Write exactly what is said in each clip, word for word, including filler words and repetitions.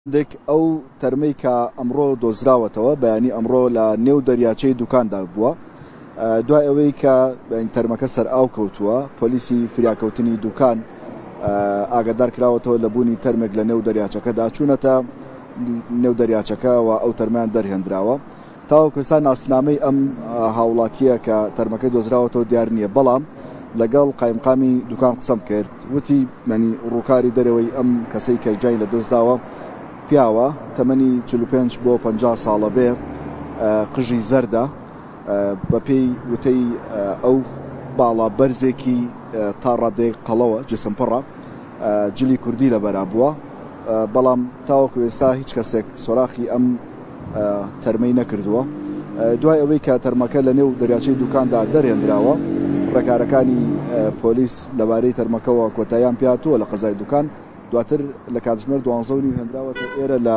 دێک ئەو تەرمەی کە ئەمڕۆ دۆزراوەتەوە بەیانی ئەمڕۆ لە نێو دەریاچەی دوکاندا بووە. دوای ئەوەی کە تەرمەکە سەر ئاو کەوتووە، پۆلیسی فریاکەوتنی دوکان ئاگادار کراوەتەوە لە بوونی تەرمێک لە نێو دەریاچەکەدا چوونەتە نێو دەریاچەکە و ئەو تەرمیان دەرهێنراوە. تاوەکو ئێستا ناسنامەی ئەم هاوڵاتیە کە تەرمەکەی دۆزراوەتەوە دیار نییە، بەڵام لەگەڵ قایمقامی دوکان قسەم کرد، وتی مەنی ڕووکاری دەرەوەی ئەم کەسەی کە جای لە دەستداوە پیاوە تەمەنی چل و پێنج بۆ پەنجا ساڵە بێ، قژی زەردە، بەپێی وتەی ئەو باڵا بەرزێکی تا ڕادەیەک قەڵەوە جسم پڕە، جلی کوردی لەبەرا بووە، بەڵام تاوەکو ئێستا هیچ کەسێک سۆراخی ئەم تەرمەی نەکردووە. دوای ئەوەی کە تەرمەکە لە نێو دەریاچەی دوکاندا دەرهێنراوە، ڕێکارەکانی پۆلیس لەبارەی تەرمەکەەوە کۆتاییان پێهاتووە لە قەزای دوکان. دواتر لە کاتژمێر دوانزە و نیو هێنراوەتە ئێرە لە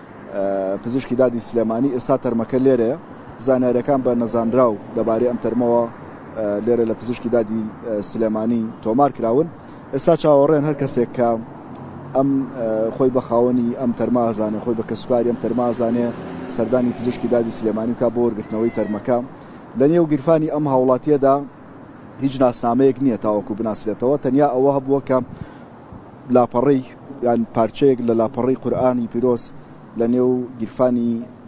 پزیشکی دادی سلێمانی. ئێستا تەرمەکە لێرەیە، زانیاریەکان بە نەزانراو لەبارەی ئەم تەرمەوە لێرە لە پزیشکی دادی سلێمانی تۆمار کراون. ئێستا چاوەڕێن هەر کەسێک کە ئەم خۆی بە خاوەنی ئەم تەرما ئەزانێ، خۆی بە کەسوکاری ئەم تەرما ئەزانێ، سەردانی پزیشکی دادی سلێمانی بکات بۆ وەرگرتنەوەی تەرمەکە. لە نێو گیرفانی ئەم هاوڵاتیەدا هیچ ناسنامەیەک نییە تاوەکو بناسرێتەوە، تەنیا ئەوە هەبووە کە لاپەڕەی یان پارچەیەک لە لاپەڕەی قورئانی پیرۆز لە نێو گیرفانی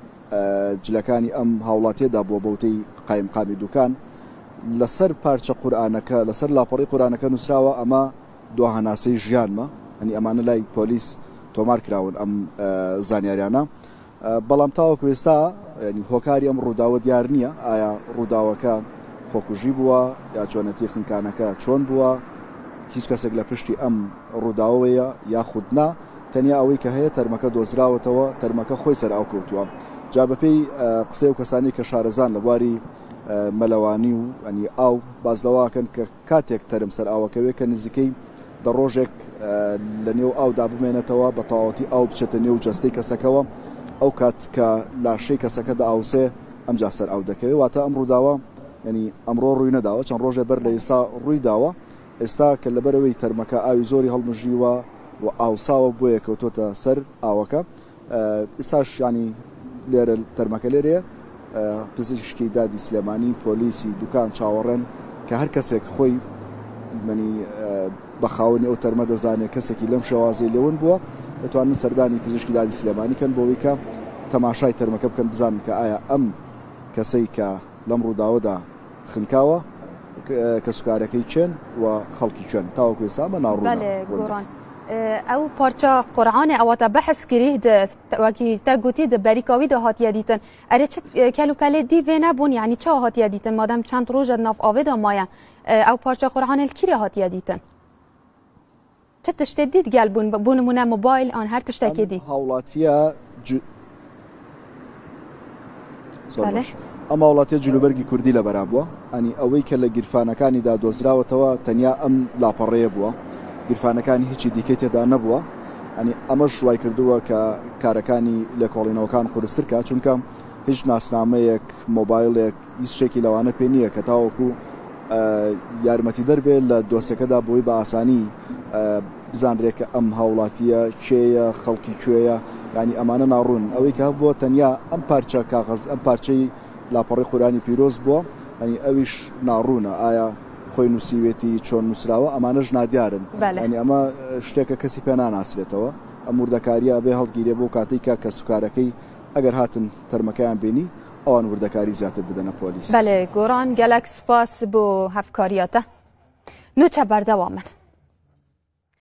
جلەکانی ئەم هاوڵاتیەدا بووە بەوتەی قایمقامی دوکان. لەسەر پارچە قورئانەکە، لەسەر لاپەڕەی قورئانەکە نووسراوە ئەمە دواهەناسەی ژیانمە، ئەنی ئەمانە لای پۆلیس تۆمار کراون ئەم زانیاریانە. بەڵام تاوەکو ئێستا ینی هۆکاری ئەم ڕووداوە دیار نییە، ئایا ڕووداوەکە خۆکوژی بووە یا چۆنەتی خنکانەکە چۆن بووە، هیچ کەسێک لە پشتی ئەم ڕووداوەیە یاخود نا، تەنیا ئەوەی کە هەیە تەرمەکە دۆزراوەتەوە، تەرمەکە خۆی سەر ئاو کەوتووە. جا بەپێی قسەی و کەسانی کە شارەزان لە بواری مەلەوانی و ئەنی ئاو باز لەواکەن کە کاتێک تەرم سەر ئاوەکەوێت کە نزیکەی دە ڕۆژێک لە نێو ئاودا بمێنێتەوە بە تەواوەتی ئاو بچێتە نێو جەستەی کەسەکەەوە، ئەو کات کە لاشەی کەسەکە داوسێ ئەمجا سەر ئاو دەکەوێت. واتە ئەم ڕووداوە ینی ئەمڕۆ ڕووی نەداوە، چەند ڕۆژێ بەر لە ئێستا ڕووی داوە. ئێستا کە لەبەرەوەی تەرمەکە ئاوی زۆری هەڵمژیوە و ئاوساوە بۆیە کەوتۆتە سەر ئاوەکە، ئێستاش ینی لێرە تەرمەکە لێرەیە. پزیشکی دادی سلێمانی، پۆلیسی دوکان چاوەڕێن کە هەر کەسێک خۆی منی بەخاوەنی ئەو تەرمە دەزانێت کەسێکی لەم شێوازەی لێون بووە، دەتوانن سەردانی پزیشکی دادی سلێمانی کەن بۆەوەی کە تەماشای تەرمەکە بکەن، بزانن کە ئایا ئەم کەسەی کە لەم ڕووداوەدا خنکاوە کەسوکارەکەی چێن و خەڵکی چێن. تاوەکو ئێستا بە ناڕوون ئەو پارچە قورئانێ ئەواتە بەحث کردی وەکی تا گوتی بەریکاوی دا هاتیە دیتن، ئەرێ چ کەلوپەلێ دیڤێ نەبوون، یعنی چا هاتیە دیتن مادەم چەند ڕۆژە ناف ئاوێدا مایە ئەو پارچە قورئانێ کیرێ هاتیە دیتن؟ چ تشتێ دیت گەل بوون بۆ نمونە موبایل ئان هەر تشتێکی دی هاوڵاتیە ئەم هاوڵاتیە جلوبەرگی کوردی لەبەرا بووە، ئەنی ئەوەی کە لە گیرفانەکانیدا دۆزراوەتەوە تەنیا ئەم لاپەڕەیە بووە، گیرفانەکانی هیچی دیکەی تێدا نەبووە. ئەنی ئەمە شوای کردووە کە کارەکانی لە کۆڵینەوەکان قورسرکە، چونکە هیچ ناسنامەیەک مۆبایلێک هیچ شتێکی لەوانە پێ نییە کە تاوەکو یارمەتی دەربێت لە دۆستەکەدا بۆی بە ئاسانی بزانرێت کە ئەم هاوڵاتیە کێیە، خەڵکی کوێیە، ینی ئەمانە ناڕوون. ئەوەی کە هەبووە تەنیا ئەم پارچە کاغەز ئەم پارچەی لاپەڕی قورئانی پیرۆز بووە، ئەنی ئەویش ناڕوونە، ئایا خۆی نووسیوێتی چۆن نووسراوە، ئەمانەش نادیارن. ینی ئەمە شتێکە کەسی پێ ناناسرێتەوە. ئەم وردەکاریە بێ هەڵگیرێ بۆ کاتێک کە کەسوکارەکەی ئەگەر هاتن تەرمەکەیان بینی ئەوان وردەکاری زیاتر بدەنە پۆلیس. بەڵێ گۆڕان گەلەک سپاس بۆ هەفکاریاتە نوچە بەردەوامن.